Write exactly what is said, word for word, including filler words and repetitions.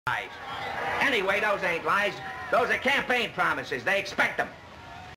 Lies. Anyway, those ain't lies. Those are campaign promises. They expect them.